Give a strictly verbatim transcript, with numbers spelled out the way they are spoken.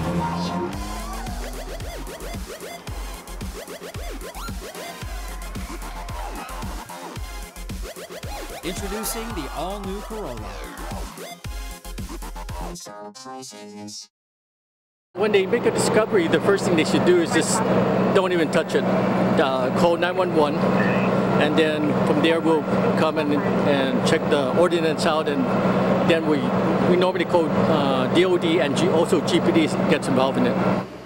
Introducing the all-new Corolla. When they make a discovery, the first thing they should do is just don't even touch it. Uh, call nine one one, and then from there we'll come and, and check the ordinance out, and then we, we normally call uh, D O D and G, also G P D gets involved in it.